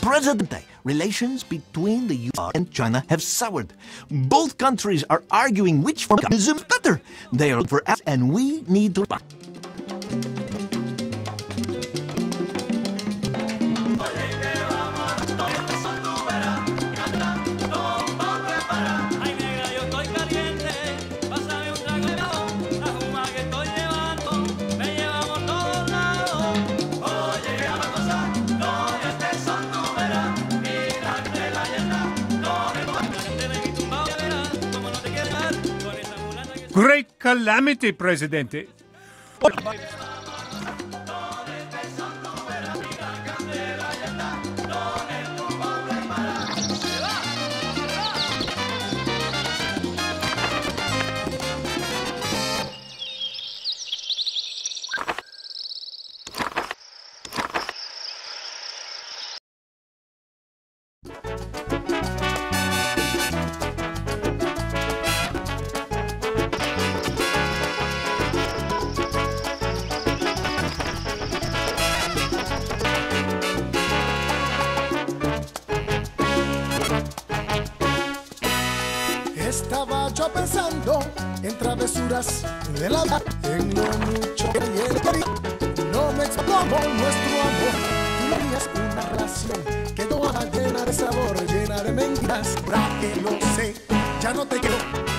Presidente, relations between the U.S. and China have soured. Both countries are arguing which form of communism is better. They are for us, and we need to respond. Great calamity, Presidente. Estaba yo pensando en travesuras de la vida, en lo mucho que él quería. No me explotó nuestro amor. Tú tenías una relación que toda llena de sabor, llena de mentiras. Ahora que lo sé, ya no te quiero.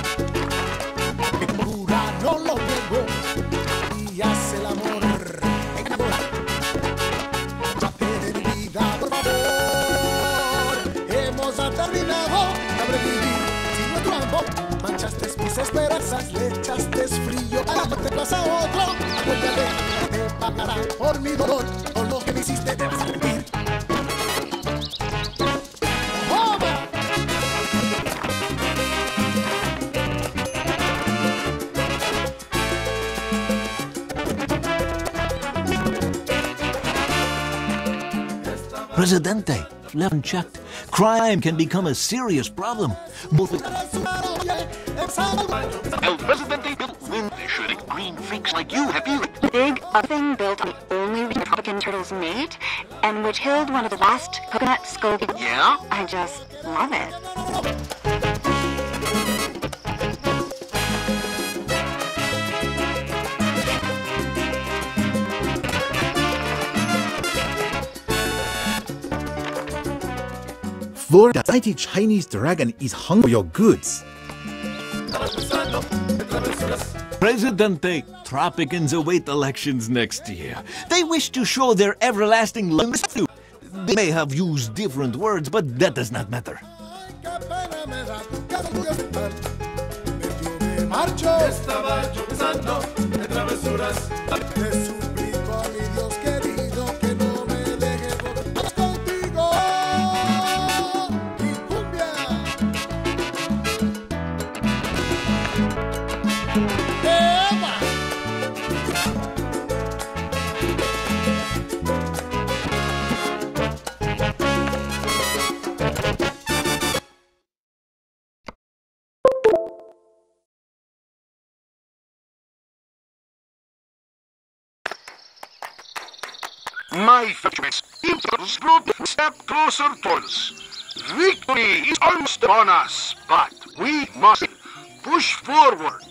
Pura no lo niego y hace el amor. Trate de mi vida, por favor. Hemos terminado de sobrevivir. Manchaste mis esperanzas, le echaste frío a la te pasa otro. Acuérdate, te pagará por mi dolor, por lo que me hiciste te vas a arrepentir. Presidente, left unchecked, crime can become a serious problem. Both El Presidente Bill Clinton should green freaks like you have you. Big thing built on the only region Republican turtles mate, and which killed one of the last coconut skull. Yeah? I just love it. Florida mighty Chinese dragon is hungry for your goods. Presidente, Tropicans await elections next year. They wish to show their everlasting loyalty. They may have used different words, but that does not matter. Estaba yo pensando en travesuras. Te suplico a mi Dios querido que no me deje contigo. Y cumbia. ¡Eva! My friends, Imperials group step closer towards us. Victory is almost upon us, but we must push forward.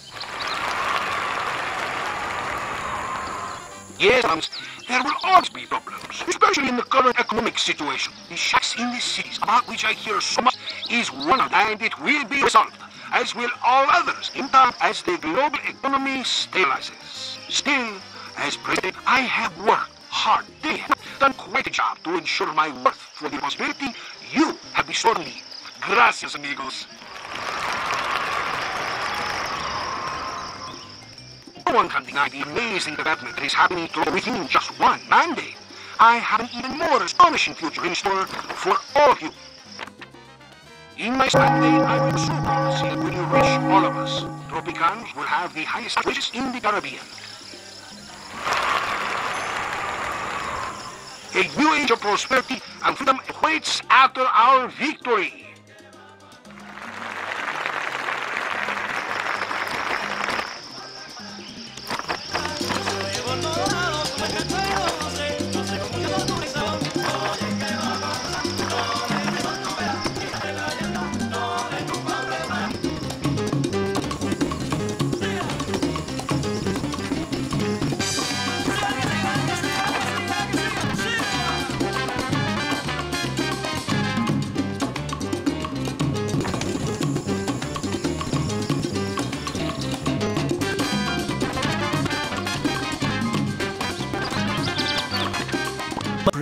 Yes, there will always be problems, especially in the current economic situation. The shocks in the cities, about which I hear so much, is one of them, and it will be resolved, as will all others, in time as the global economy stabilizes. Still, as president, I have worked hard day, done quite a job to ensure my worth for the responsibility you have bestowed on me. Gracias, amigos. No one can deny the amazing development that is happening within just one mandate. I have an even more astonishing future in store for all of you. In my mandate, I will soon see that we will reach all of us. Tropicans will have the highest wages in the Caribbean. A new age of prosperity and freedom awaits after our victory.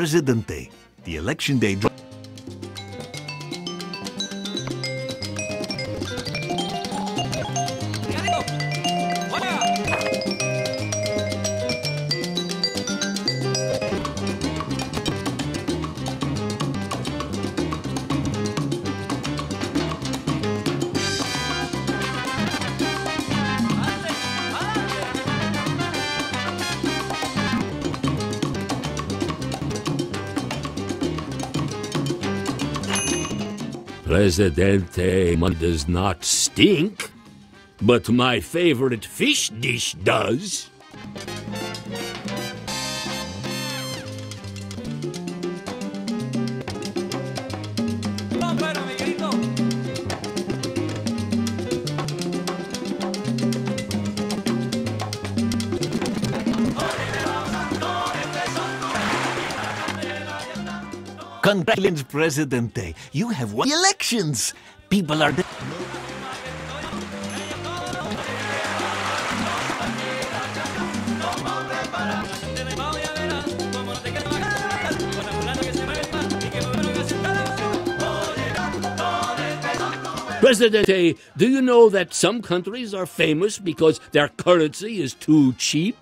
Presidente, the election day. Presidente does not stink, but my favorite fish dish does. Congratulations, Presidente. You have won the elections. People are... Presidente, do you know that some countries are famous because their currency is too cheap?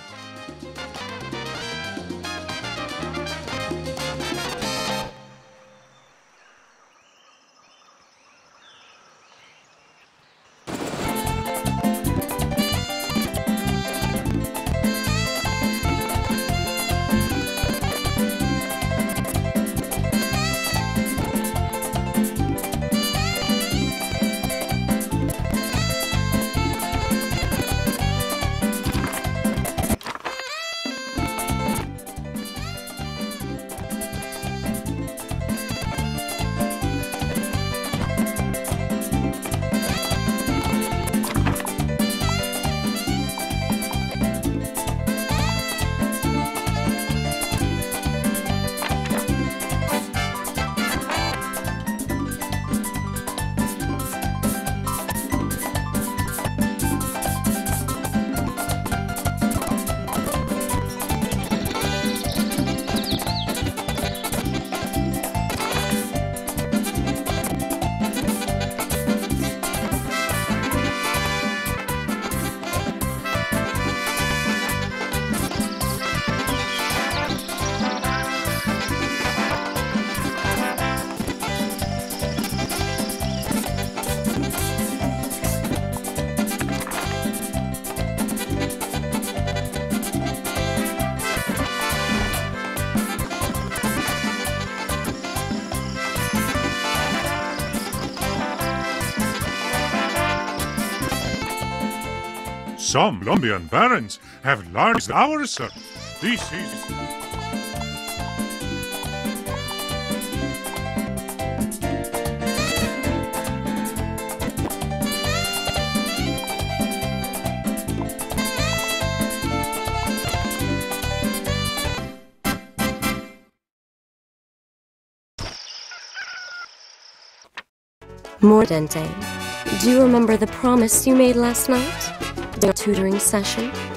Some Colombian barons have large ours, sir. This is... Mordente, do you remember the promise you made last night? The tutoring session?